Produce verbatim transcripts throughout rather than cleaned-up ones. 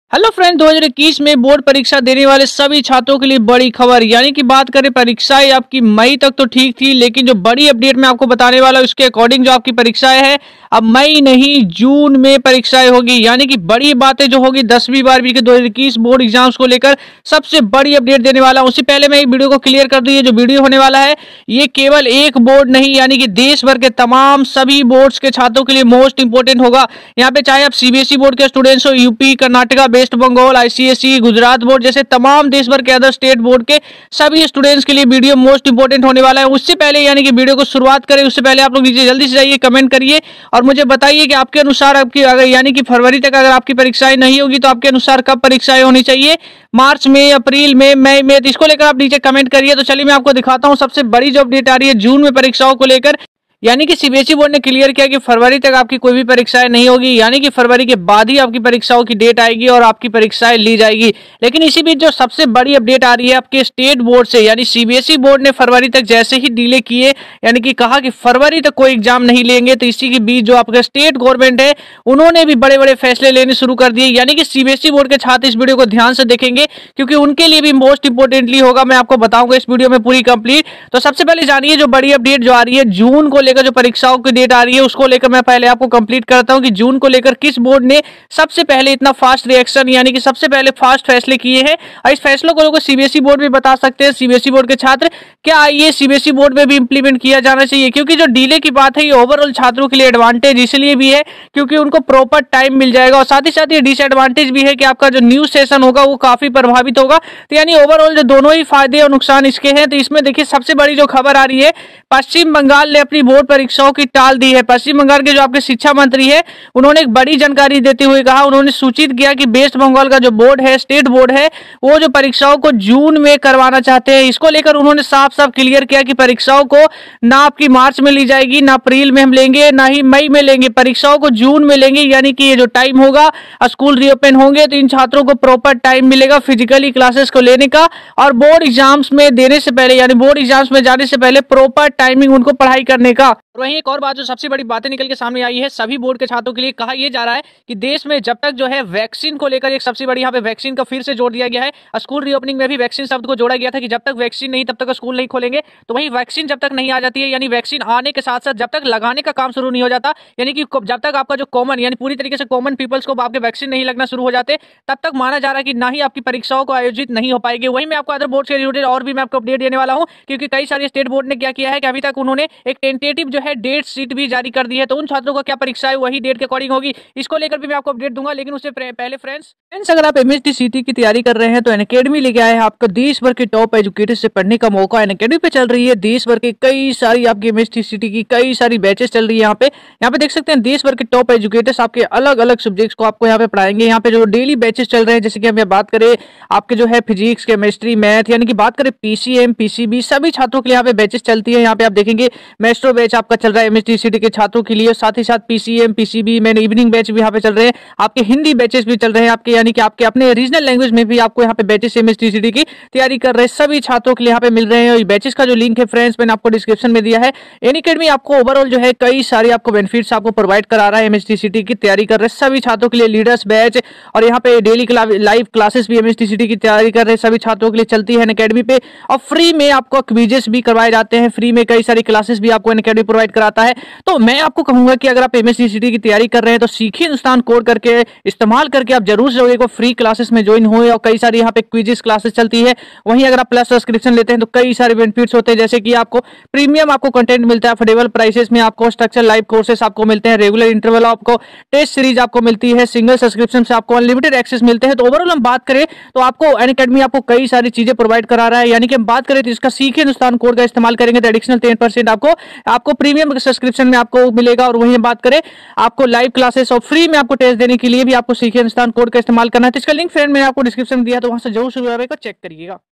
Hello friend, दो हज़ार इक्कीस में बोर्ड परीक्षा देने वाले सभी छात्रों के लिए बड़ी खबर। यानी कि बात करें परीक्षाएं आपकी मई तक तो ठीक थी, लेकिन जो बड़ी अपडेट मैं आपको बताने वाला हूं उसके अकॉर्डिंग जो आपकी परीक्षाएं है अब मई नहीं जून में परीक्षाएं होगी। यानी कि बड़ी बातें जो होगी दसवीं बारहवीं के दो हज़ार इक्कीस बोर्ड एग्जाम्स को लेकर सबसे बड़ी अपडेट देने वाला हूं। उससे पहले मैं एक वीडियो को क्लियर कर दूं, ये जो वीडियो होने वाला है ये केवल एक बोर्ड नहीं, यानी कि देश भर के तमाम सभी बोर्ड्स के छात्रों के लिए मोस्ट इंपोर्टेंट होगा। यहाँ पे चाहे आप सीबीएसई बोर्ड के स्टूडेंट्स हो, UP, Karnataka, West Bengal, ICSE, Gujarat board जैसे तमाम देश भर के अदर स्टेट बोर्ड के सभी स्टूडेंट्स के लिए वीडियो मोस्ट इंपोर्टेंट होने वाला है। उससे पहले यानी कि वीडियो को शुरुआत करें उससे पहले आप लोग नीचे जल्दी से जाइए, कमेंट करिए और मुझे बताइए कि आपके अनुसार आपकी अगर यानी कि फरवरी तक अगर आपकी परीक्षाएं नहीं होगी तो आपके अनुसार कब परीक्षाएं होनी चाहिए, मार्च में, अप्रैल में, मई में? तो इसको लेकर आप नीचे कमेंट करिए। तो चलिए मैं आपको दिखाता हूं सबसे बड़ी जो अपडेट आ रही है जून में परीक्षाओं को लेकर। यानी कि सीबीएसई बोर्ड ने क्लियर किया कि फरवरी तक आपकी कोई भी परीक्षाएं नहीं होगी, यानी कि फरवरी के बाद ही आपकी परीक्षाओं की डेट आएगी और आपकी परीक्षाएं ली जाएगी। लेकिन इसी बीच जो सबसे बड़ी अपडेट आ रही है आपके स्टेट बोर्ड से, यानी सीबीएसई बोर्ड ने फरवरी तक जैसे ही डिले किए, यानी कि कहा कि फरवरी तक कोई एग्जाम नहीं लेंगे, तो इसी के बीच जो आपका स्टेट गवर्नमेंट है उन्होंने भी बड़े बड़े फैसले लेने शुरू कर दिए। यानी कि सीबीएसई बोर्ड के छात्र इस वीडियो को ध्यान से देखेंगे क्योंकि उनके लिए भी मोस्ट इंपोर्टेंटली होगा। मैं आपको बताऊंगा इस वीडियो में पूरी कंप्लीट। तो सबसे पहले जानिए जो बड़ी अपडेट जो आ रही है जून को लेकर, जो परीक्षाओं डेट आ रही है उसको लेकर मैं पहले आपको कंप्लीट करता हूं कि जून को लेकर किस बोर्ड ने सबसे पहले इतना फास्ट रिएक्शन यानी कि सबसे पहले फास्ट फैसले किए हैं। और इस फैसलों को लोग सीबीएसई बोर्ड भी बता सकते हैं। सीबीएसई बोर्ड के छात्र क्या ये सीबीएसई बोर्ड में भी इंप्लीमेंट किया जाना चाहिए, क्योंकि जो डिले की बात है ये ओवरऑल छात्रों के लिए एडवांटेज इसलिए भी है क्योंकि उनको प्रॉपर टाइम मिल जाएगा और साथ ही साथ ये डिसएडवांटेज भी है कि आपका जो न्यूज सेशन होगा वो काफी प्रभावित होगा। तो यानी ओवरऑल जो दोनों ही फायदे और नुकसान इसके हैं। तो इसमें देखिए सबसे बड़ी जो खबर आ रही है, पश्चिम बंगाल ने अपनी बोर्ड परीक्षाओं की टाल दी है। पश्चिम बंगाल के जो आपके शिक्षा मंत्री है उन्होंने एक बड़ी जानकारी देते हुए कहा, उन्होंने सूचित किया कि वेस्ट बंगाल का जो बोर्ड है, स्टेट बोर्ड है, वो जो परीक्षाओं को जून में करवाना चाहते हैं। इसको लेकर उन्होंने साफ साफ क्लियर किया कि परीक्षाओं को ना आपकी मार्च में ली जाएगी, ना अप्रैल में हम लेंगे, ना ही मई में लेंगे, परीक्षाओं को जून में लेंगे। यानी कि ये जो टाइम होगा, स्कूल रीओपन होंगे तो इन छात्रों को प्रॉपर टाइम मिलेगा फिजिकली क्लासेस को लेने का और बोर्ड एग्जाम्स में देने से पहले यानी बोर्ड एग्जाम्स में जाने से पहले प्रॉपर टाइमिंग उनको पढ़ाई करने का। वहीं एक और बात जो सबसे बड़ी बातें निकल के सामने आई है सभी बोर्ड के छात्रों के लिए, कहा यह जा रहा है कि देश में जब तक जो है वैक्सीन को लेकर एक सबसे बड़ी यहाँ पे वैक्सीन का फिर से जोड़ दिया गया है। स्कूल रीओपनिंग में भी वैक्सीन शब्द को जोड़ा गया था कि जब तक वैक्सीन नहीं तब तक स्कूल नहीं खोलेंगे। तो वहीं वैक्सीन जब तक नहीं आ जाती है, यानी वैक्सीन आने के साथ साथ जब तक लगाने का काम शुरू नहीं हो जाता, यानी कि जब तक आपका जो कॉमन यानी पूरी तरीके से कॉमन पीपल्स को आपके वैक्सीन नहीं लगना शुरू हो जाते, तब तक माना जा रहा है कि ना ही आपकी परीक्षाओं को आयोजित नहीं हो पाएगी। वहीं मैं आपको अदर बोर्ड से रिलेटेड और भी मैं आपको अपडेट देने वाला हूं, क्योंकि कई सारे स्टेट बोर्ड ने क्या किया है कि अभी तक उन्होंने एक टेंटेटिव जो है डेट शीट भी जारी कर दी है। तो उन छात्रों को क्या परीक्षा है वही डेट के अकॉर्डिंग होगी, इसको लेकर भी मैं आपको अपडेट दूंगा। लेकिन उससे पहले फ्रेंड्स फ्रेंड्स अगर आप एमएसटी सीटी की तैयारी कर रहे हैं तो अनअकैडमी लेके आए हैं आपका देश भर के टॉप एजुकेटर से पढ़ने का मौका। अनअकैडमी पे चल रही है देश भर के कई सारी आपकी एमएसटी सीटी की कई सारी बैचेस चल रही है। यहाँ पे यहाँ पे देख सकते हैं देश भर के टॉप एजुकेटर्स आपके अलग अलग सब्जेक्ट्स को आपको यहाँ पे पढ़ाएंगे। यहाँ पे जो डेली बैचेस चल रहे हैं, जैसे कि हम बात करें आपके जो है फिजिक्स, केमिस्ट्री, मैथ, यानी कि बात करें पीसीएम, पीसीबी, सभी छात्रों के लिए यहाँ पे बैचेस चलती है। यहाँ पे आप देखेंगे मेस्ट्रो बैच आपका चल रहा है एमएसटी सीटी के छात्रों के लिए, साथ ही साथ पीसीएम, पीसीबी, मैंने इवनिंग बैच भी यहाँ पे चल रहे हैं, आपके हिंदी बैचेस भी चल रहे हैं आपके, यानी कि आपके अपने रीजनल लैंग्वेज में भी आपको यहाँ पे बैचेस एमएसटीसीटी की तैयारी कर रहे हैं सभी छात्रों के लिए यहाँ पे मिल रहे हैं। और बैचेस का जो लिंक है फ्रेंड्स मैंने आपको डिस्क्रिप्शन में दिया है। अनअकैडमी आपको ओवरऑल जो है कई सारी आपको बेनिफिट्स आपको प्रोवाइड करा रहा है। एमएसटीसीटी की तैयारी कर रहे सभी छात्रों के लिए लीडर्स बैच और यहाँ पे डेली लाइव क्लासेस भी एमएसटीसीटी की तैयारी कर रहे सभी छात्रों के लिए चलती है अनअकैडमी पे। और फ्री में आपको क्विजेस भी करवाए जाते हैं, फ्री में कई सारी क्लासेस भी आपको अनअकैडमी प्रोवाइड कराता है। तो मैं आपको कहूंगा कि अगर आप एमएसटीसीटी की तैयारी कर रहे हैं तो सीखिए हिंदुस्तान कोड करके इस्तेमाल करके आप जरूर से एक फ्री क्लासेस में ज्वाइन हुए। और कई सारी यहाँ पे क्विजेस क्लासेस चलती है। वहीं अगर आप प्लस सब्सक्रिप्शन लेते हैं तो कई सारे बेनिफिट्स होते हैं, जैसे कि आपको प्रीमियम आपको कंटेंट मिलता है, अफोर्डेबल प्राइसेस में आपको स्ट्रक्चर लाइव कोर्सेस आपको मिलते हैं, रेगुलर इंटरवल आपको टेस्ट सीरीज आपको मिलती है, सिंगल सब्सक्रिप्शन से आपको अनलिमिटेड एक्सेस मिलते हैं। तो ओवरऑल हम बात करें तो आपको अनअकैडमी आपको कई सारी चीजें प्रोवाइड करा रहा है। यानी कि हम बात करें तो इसका सीखे हिंदुस्तान कोड का इस्तेमाल करेंगे तो एडिशनल टेन परसेंट आपको आपको प्रीमियम सब्सक्रिप्शन में आपको मिलेगा। और वहीं बात करें आपको लाइव क्लासेस और फ्री में आपको टेस्ट देने के लिए भी आपको सीखे हिंदुस्तान कोड का इस्तेमाल करना है। तो इसका लिंक फ्रेंड मैंने आपको डिस्क्रिप्शन में दिया, तो वहां से जरूर शुरू चेक करिएगा।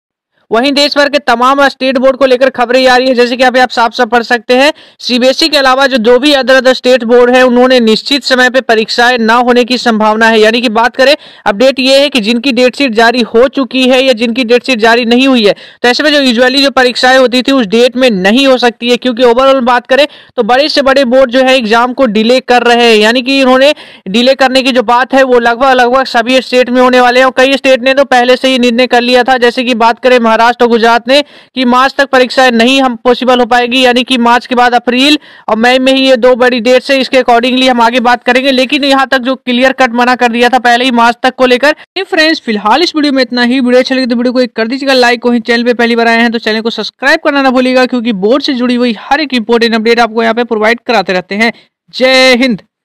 वहीं देश भर के तमाम स्टेट बोर्ड को लेकर खबरें आ रही है, जैसे कि यहाँ पे आप साफ साफ पढ़ सकते हैं। सीबीएसई के अलावा जो दो भी अदर अदर स्टेट बोर्ड है उन्होंने निश्चित समय पे परीक्षाएं न होने की संभावना है। यानी कि बात करें अपडेट ये है कि जिनकी डेट शीट जारी हो चुकी है या जिनकी डेट शीट जारी नहीं हुई है, तो ऐसे में जो यूजुअली जो परीक्षाएं होती थी उस डेट में नहीं हो सकती है, क्योंकि ओवरऑल बात करें तो बड़े से बड़े बोर्ड जो है एग्जाम को डिले कर रहे हैं। यानी कि इन्होंने डिले करने की जो बात है वो लगभग लगभग सभी स्टेट में होने वाले हैं, और कई स्टेट ने तो पहले से ही निर्णय कर लिया था। जैसे कि बात करें महाराष्ट्र और गुजरात ने कि मार्च तक परीक्षाएं नहीं हम पॉसिबल हो पाएगी, यानी कि मार्च के बाद अप्रैल और मई में ही ये दो बड़ी डेट से, इसके अकॉर्डिंगली हम आगे बात करेंगे। लेकिन यहां तक जो क्लियर कट मना कर दिया था पहले ही मार्च तक को लेकर। फ्रेंड्स फिलहाल इस वीडियो में इतना ही। वीडियो अच्छा लगे तो वीडियो को एक कर दीजिएगा लाइक, वहीं चैनल पे पहली बार आए हैं तो चैनल को सब्सक्राइब करना ना भूलिएगा, क्योंकि बोर्ड से जुड़ी हुई हर एक इंपॉर्टेंट अपडेट आपको यहाँ पे प्रोवाइड कराते रहते हैं। जय हिंद।